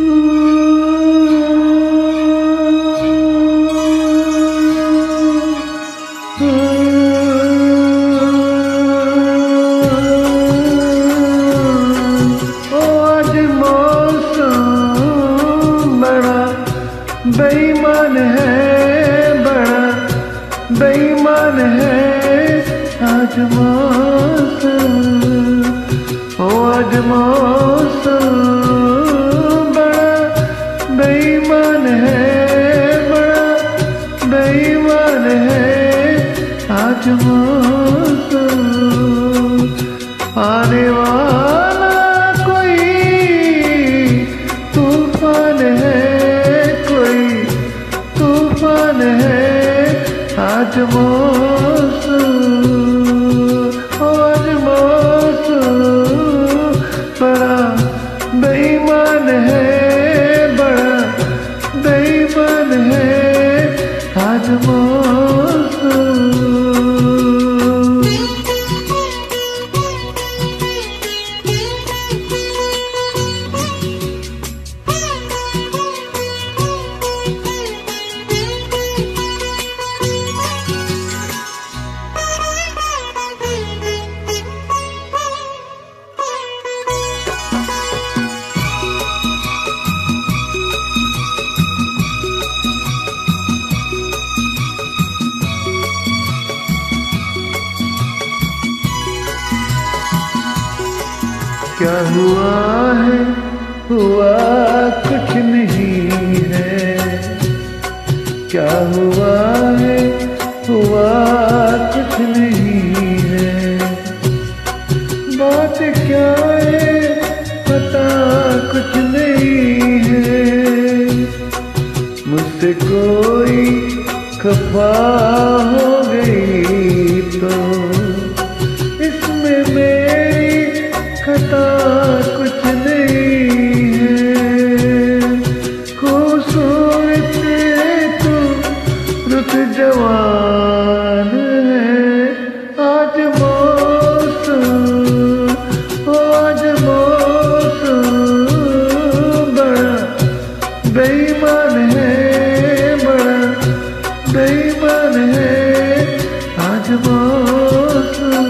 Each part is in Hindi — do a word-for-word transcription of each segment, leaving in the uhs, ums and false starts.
बेईमान है, बड़ा बेईमान है आज मौसम। ओ आज मौसम बड़ा बेईमान है, बड़ा बेईमान है आज मौसम। आने वाला कोई तूफान है, है आज मौसम। आज मौसम बड़ा बेईमान है, बड़ा बेईमान है आज मौसम। क्या हुआ है, हुआ कुछ नहीं है। क्या हुआ है, हुआ कुछ नहीं है। बात क्या है पता कुछ नहीं है। मुझसे कोई खफा हो गई तो इसमें मेरी खता कुछ नहीं है। खूबसूरत तू रुत जवान है आज मौसम। आज मौसम बड़ा बेईमान है, बड़ा बेईमान है आज मौसम।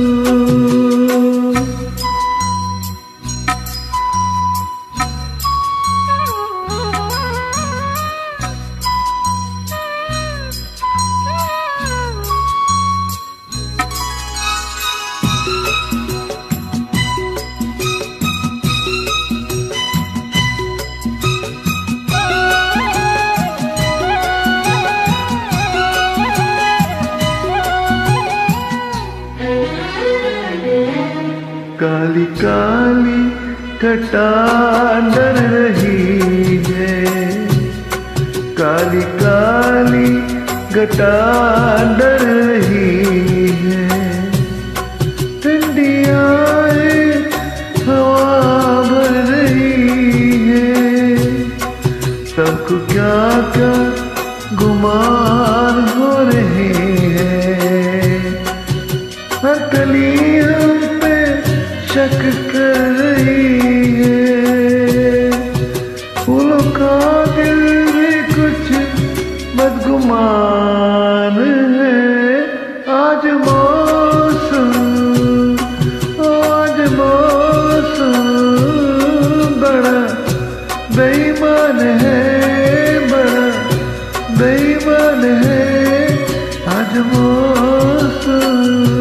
काली काली घटा डर रही है। काली काली घटा डर रही है। ठंडी आए हवा भर रही है। सबको क्या क्या गुमान हो रहे हैं। हर कली हम पे शक कर रही है। फूलों का दिल भी कुछ बदगुमान है आज मौसम। आज मौसम बड़ा बेईमान है, बड़ा बेईमान है आज मौसम।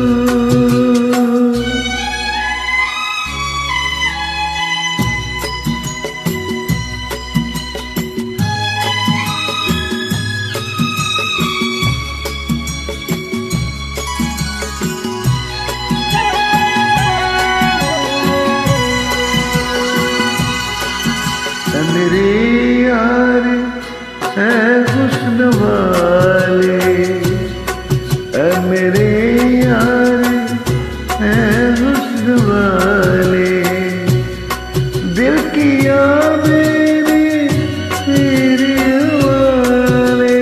मेरे यार है हुस्न वाले, मेरे यार है हुस्न वाले। दिल किया मेरे तेरे वाले।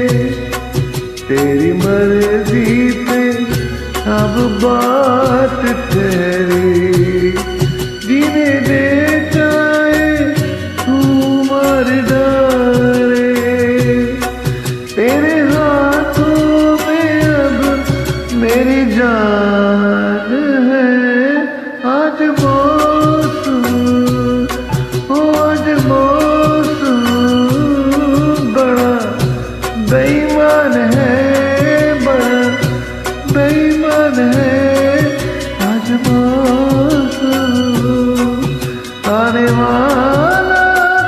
तेरी मर्जी पे अब बात तेरी। जीने दे चाहे तू मेरी जान है आज मौसम, ओ आज मौसम बड़ा बेईमान है, बड़ा बेईमान है आज मौसम। आने वाला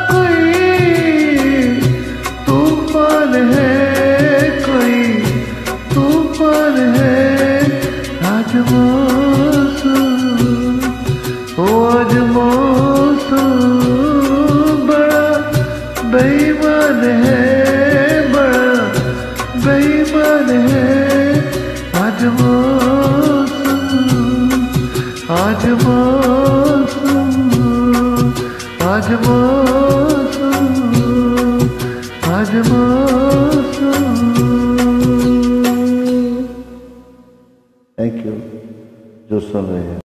कोई तूफान है, कोई तूफान है आज मौसम, ओ आज मौसम बड़ा बेईमान है, बड़ा बेईमान है आज मौसम, आज मौसम, आज मौसम, आज मौसम। थैंक यू जो सुन रहे हैं।